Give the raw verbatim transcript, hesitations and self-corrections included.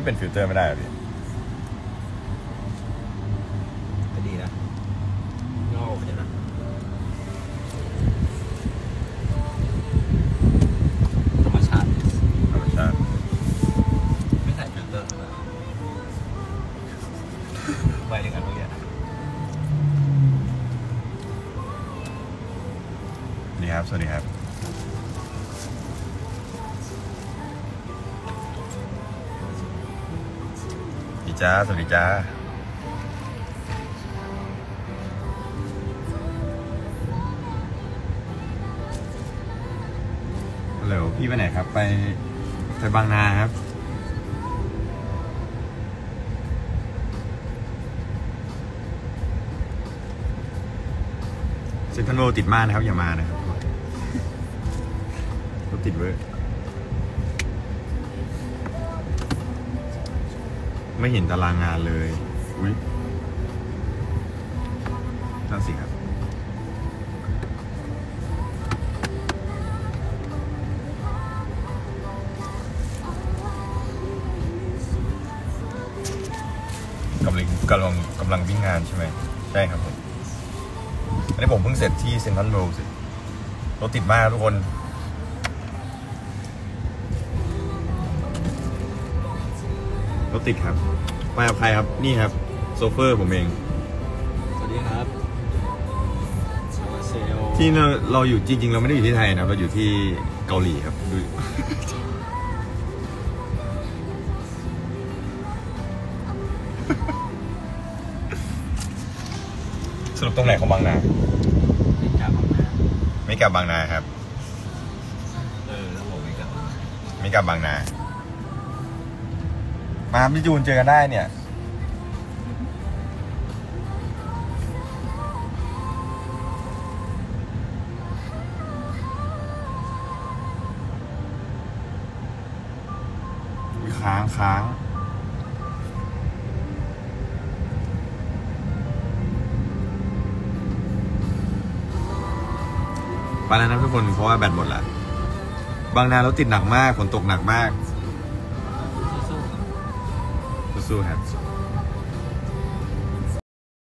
เป็นฟิลเตอร์ไม่ได้หรอพี่ก็ดีนะงอกใช่ไหมธรรมชาติธรรมชาติไม่ใส่ฟิลเตอร์ไปอย่างนั้นเมื่อกี้ดีครับสวัสดีครับดีจ้าสวัสดีจ้าฮัลโหลพี่ไปไหนครับไปไปบางนาครับเซ็นทรัลเวิลด์ติดมากนะครับอย่ามานะครับรถติดเว้ยไม่เห็นตารางงานเลยอุ้ยนั่นสิครับกำลังกำลังกำลังวิ่งงานใช่ไหมใช่ครับผมอันนี้ผมเพิ่งเสร็จที่เซ็นทรัลเวิลด์รถติดมากทุกคนรถติดครับไปกับใครครับนี่ครับโซเฟอร์ผมเองสวัสดีครับที่เราเราอยู่จริงๆเราไม่ได้อยู่ที่ไทยนะเราอยู่ที่เกาหลีครับดูสรุปตรงไหนของบางนาไม่กลับบางนาไม่กลับบางนาครับเออแล้วผมไม่กลับไม่กลับบางนามาพี่จูนเจอกันได้เนี่ยค้างค้างไปแล้วนะทุกคนเพราะว่าแบตหมดละบางนารถติดหนักมากฝนตกหนักมากสู้ๆครับ